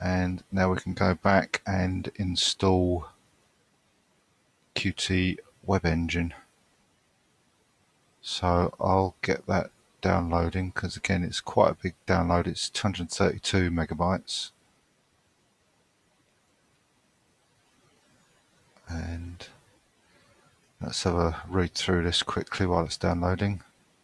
And now we can go back and install QtWebEngine. So I'll get that downloading, because again it's quite a big download. It's 232 megabytes. And let's have a read through this quickly while it's downloading.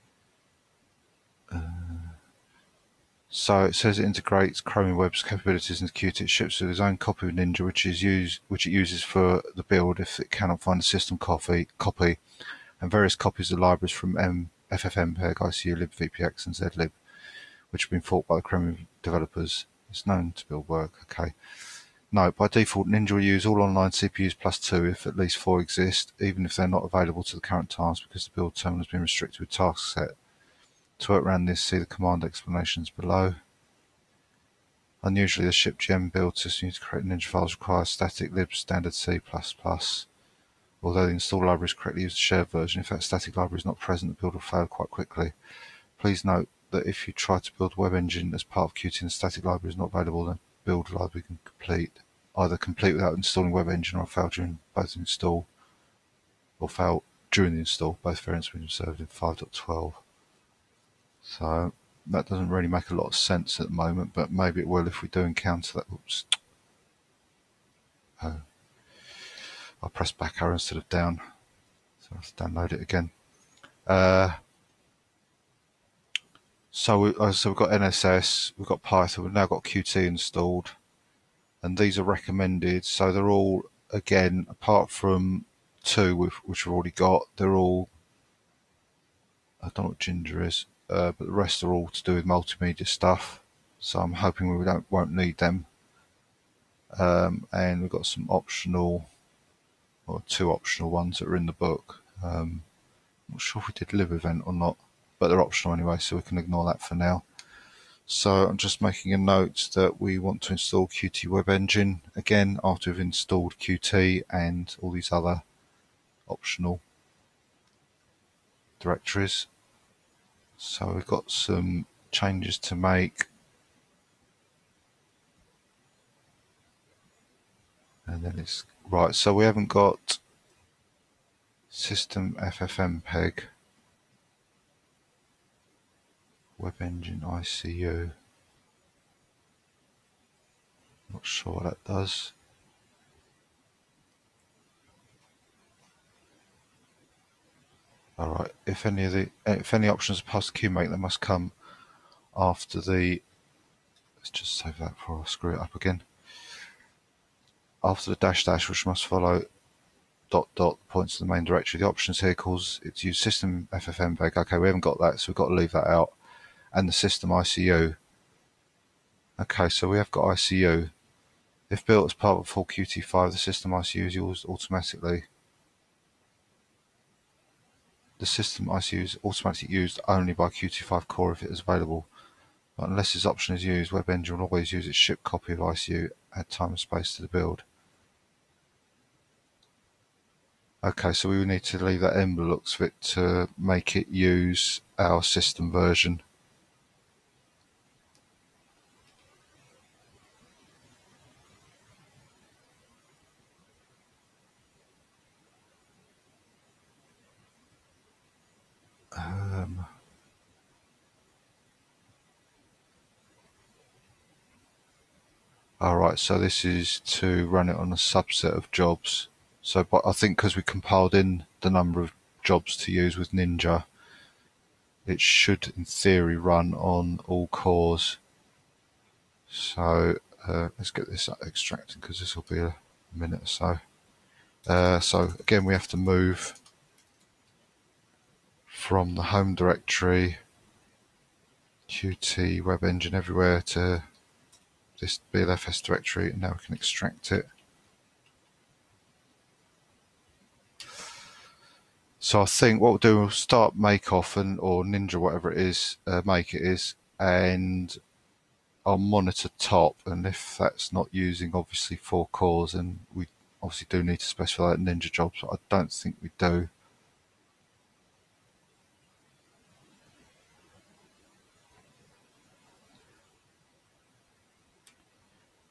So it says it integrates Chromium Web's capabilities into Qt. It ships with its own copy of Ninja, which it uses for the build if it cannot find a system copy, and various copies of libraries from FFmpeg, ICU, libvpx, and zlib, which have been forked by the Chromium developers. It's known to build work. Okay. No, by default, Ninja will use all online CPUs +2 if at least 4 exist, even if they're not available to the current task, because the build terminal has been restricted with task set. To work around this, see the command explanations below. Unusually, the ship gem build system used to create Ninja files requires static lib standard C++. Although the install library is correctly used the shared version, if that static library is not present, the build will fail quite quickly. Please note that if you try to build WebEngine as part of Qt and the static library is not available, then build library can either complete without installing WebEngine or fail during both install, or fail during the install. Both variants have been observed in 5.12. So that doesn't really make a lot of sense at the moment, but maybe it will if we do encounter that. Oops. Oh. I'll press back arrow instead of down. So let's download it again. So we've got NSS, we've got Python, we've now got Qt installed, and these are recommended. So they're all, again, apart from 2 which we've already got, they're all, I don't know what Ginger is, but the rest are all to do with multimedia stuff. So I'm hoping we won't need them. And we've got some optional, or 2 optional ones that are in the book. I'm not sure if we did live event or not, but they're optional anyway, so we can ignore that for now. So I'm just making a note that we want to install QtWebEngine again after we've installed Qt and all these other optional directories. So we've got some changes to make. And then it's right, so we haven't got system FFmpeg, WebEngine ICU. Not sure what that does. Alright, if any options are past QMake, they must come after the, let's just save that before I screw it up again. After the -- which must follow ... points to the main directory. The options here calls it to use system FFmpeg. Okay, we haven't got that, so we've got to leave that out. And the system ICU. Okay, so we have got ICU. If built as part of full Qt5, the system ICU is used automatically. The system ICU is automatically used only by Qt5 core if it is available. But unless this option is used, WebEngine will always use its shipped copy of ICU, add time and space to the build. Okay, so we will need to leave that in the looks of it to make it use our system version. Alright, so this is to run it on a subset of jobs. So but I think because we compiled in the number of jobs to use with Ninja, it should in theory run on all cores. So let's get this extracted, because this will be a minute or so. So again, we have to move from the home directory, QtWebEngine everywhere, to this BLFS directory, and now we can extract it. So I think what we'll do, we'll start makeoff or Ninja, whatever it is, make it is, and I'll monitor top, and if that's not using obviously 4 cores, then we obviously do need to specify that Ninja jobs, but I don't think we do.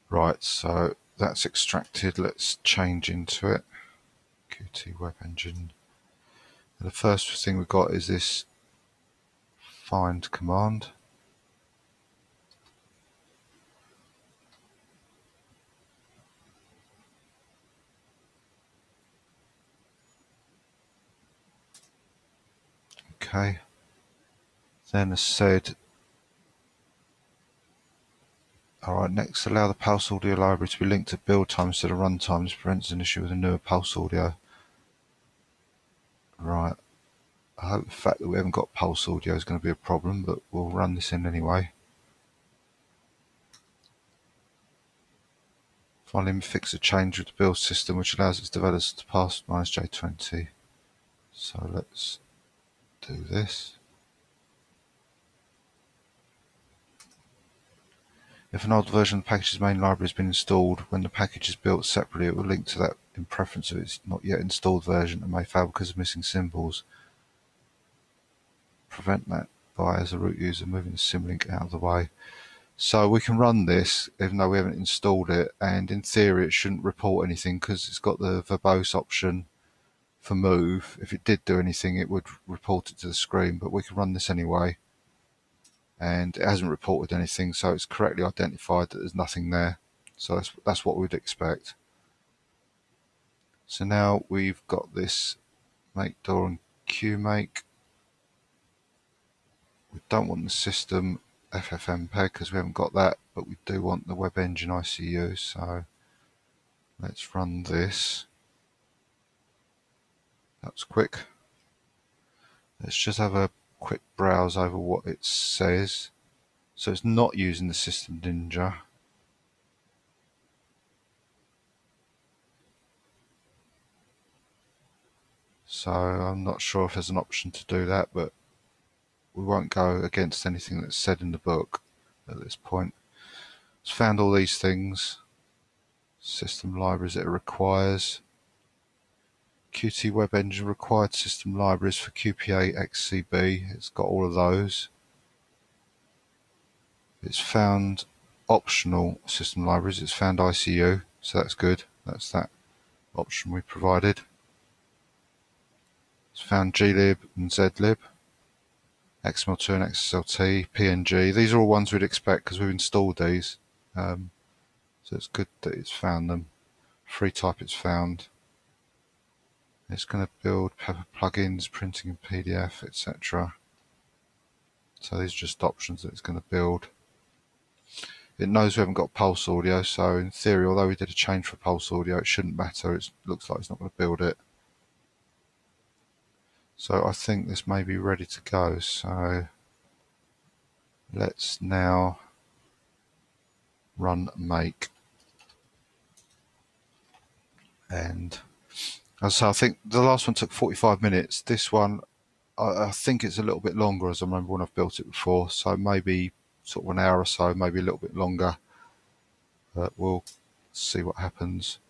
Right, so that's extracted. Let's change into it. QtWebEngine. The first thing we've got is this find command. Okay. Then as said, alright, next allow the pulse audio library to be linked to build time instead of runtime. This prevents an issue with a newer pulse audio. Right. I hope the fact that we haven't got pulse audio is going to be a problem, but we'll run this in anyway. Finally, fix a change with the build system which allows its developers to pass -J20. So let's do this. If an old version of the package's main library has been installed, when the package is built separately, it will link to that in preference of its not yet installed version and may fail because of missing symbols. Prevent that by, as a root user, moving the symlink out of the way. So we can run this even though we haven't installed it, and in theory it shouldn't report anything because it's got the verbose option for move. If it did do anything, it would report it to the screen, but we can run this anyway. And it hasn't reported anything, so it's correctly identified that there's nothing there. So that's what we'd expect. So now we've got this make door and QMake. We don't want the system FFmpeg because we haven't got that, but we do want the web engine ICU, so let's run this. That's quick. Let's just have a quick browse over what it says. So it's not using the System Ninja. So I'm not sure if there's an option to do that, but we won't go against anything that's said in the book at this point. It's found all these things. System libraries that it requires. QtWebEngine required system libraries for QPA XCB. It's got all of those. It's found optional system libraries. It's found ICU, so that's good. That's that option we provided. It's found glib and zlib, XML2 and XSLT, PNG. These are all ones we'd expect because we've installed these. So it's good that it's found them. Free type it's found. It's going to build Pepper plugins, printing in PDF, etc. So these are just options that it's going to build. It knows we haven't got pulse audio, so in theory, although we did a change for pulse audio, it shouldn't matter. It looks like it's not going to build it. So I think this may be ready to go. So let's now run make. And so I think the last one took 45 minutes. This one, I think it's a little bit longer, as I remember when I've built it before. So maybe sort of an hour or so, maybe a little bit longer. But we'll see what happens.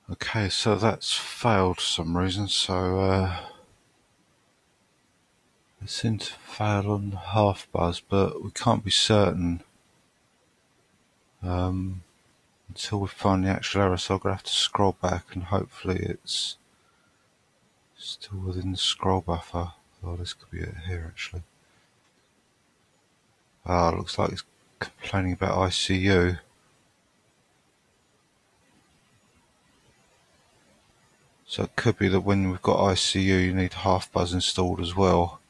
Okay, so that's failed for some reason, so it seemed to fail on half buzz, but we can't be certain until we find the actual error, so I'm going to have to scroll back and hopefully it's still within the scroll buffer. Oh, this could be it here actually. Ah, looks like it's complaining about ICU. So it could be that when we've got ICU you need half buzz installed as well.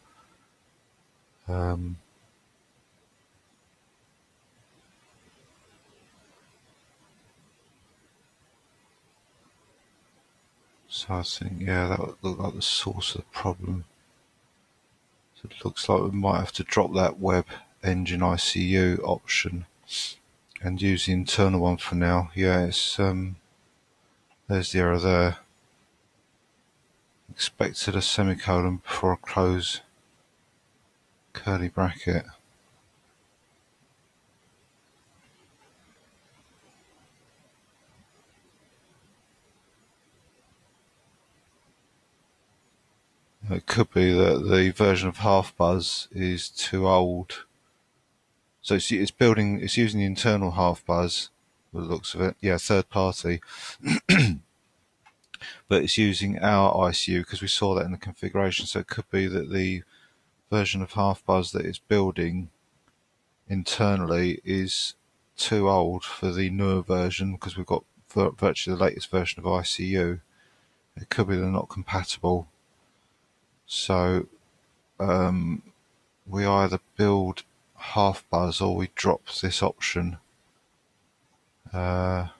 So I think, yeah, that would look like the source of the problem. So it looks like we might have to drop that web engine ICU option and use the internal one for now. Yeah, it's there's the error there. Expected a semicolon before a close curly bracket. It could be that the version of half buzz is too old. So it's using the internal half buzz, by the looks of it. Yeah, third party. But it's using our ICU because we saw that in the configuration. So it could be that the version of half buzz that it's building internally is too old for the newer version because we've got virtually the latest version of ICU. It could be they're not compatible. So we either build half buzz or we drop this option. Oh,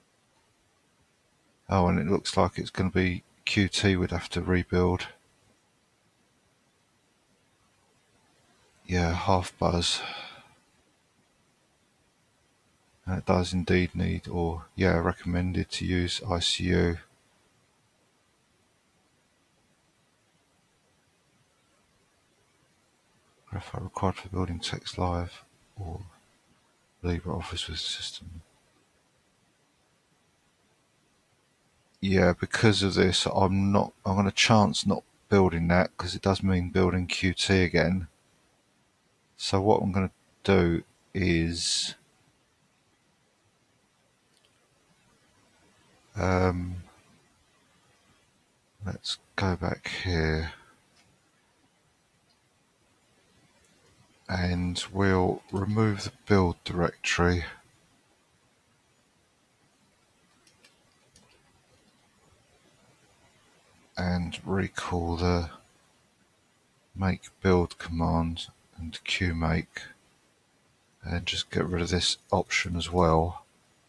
and it looks like it's going to be Qt we'd have to rebuild. Yeah, half buzz. And it does indeed need, or yeah, recommended to use ICU. Graphite required for building text live or LibreOffice with system. Yeah, because of this, I'm going to chance not building that because it does mean building Qt again. So what I'm going to do is let's go back here and we'll remove the build directory and recall the make build command and qmake and just get rid of this option as well.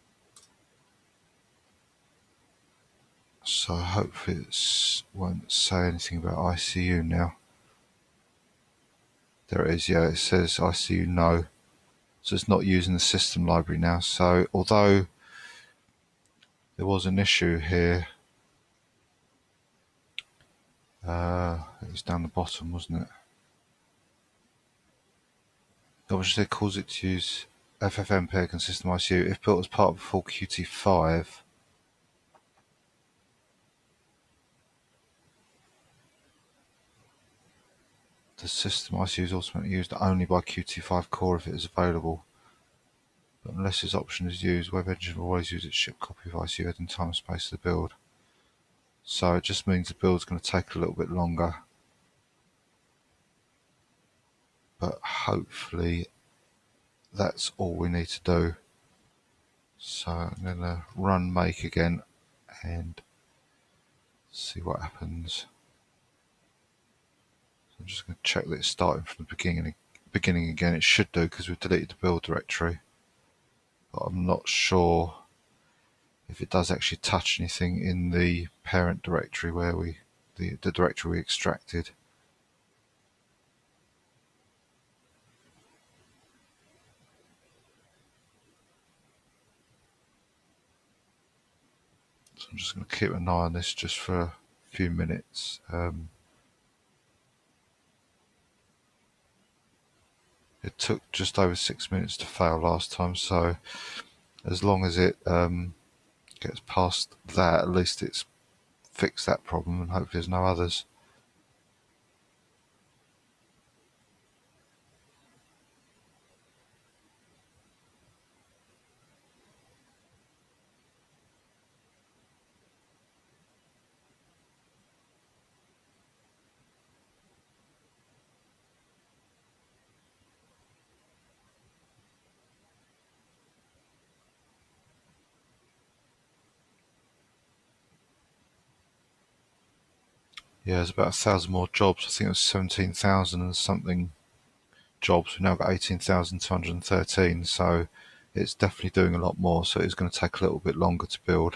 So hopefully it won't say anything about ICU now. There it is, yeah, it says ICU no. So it's not using the system library now. So although there was an issue here, it was down the bottom, wasn't it? Obviously it calls it to use FFmpeg and system ICU if built as part of a full Qt5. The system ICU is ultimately used only by Qt5 core if it is available. But unless this option is used, WebEngine will always use its shipped copy of ICU adding time and space to the build. So it just means the build's going to take a little bit longer. But hopefully that's all we need to do. So I'm going to run make again and see what happens. So I'm just going to check that it's starting from the beginning again. It should do because we've deleted the build directory. But I'm not sure if it does actually touch anything in the parent directory where the directory we extracted. So I'm just going to keep an eye on this just for a few minutes. It took just over 6 minutes to fail last time, so as long as it gets past that, at least it's fixed that problem, and hopefully there's no others. Yeah, there's about 1,000 more jobs. I think it was 17,000 and something jobs. We've now got 18,213, so it's definitely doing a lot more, so it's going to take a little bit longer to build.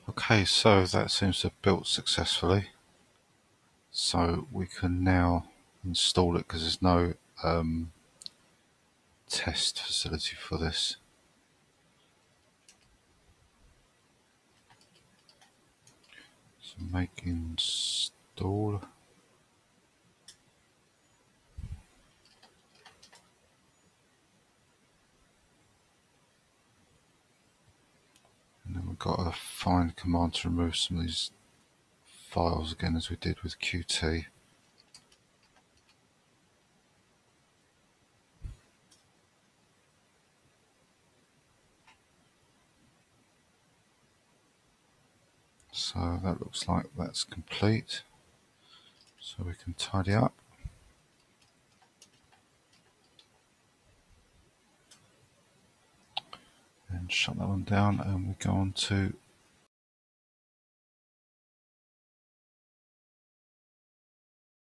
Okay, so that seems to have built successfully. So we can now install it because there's no test facility for this. So make install. And then we've got a find command to remove some of these files again, as we did with Qt. So that looks like that's complete. So we can tidy up. And shut that one down, and we go on to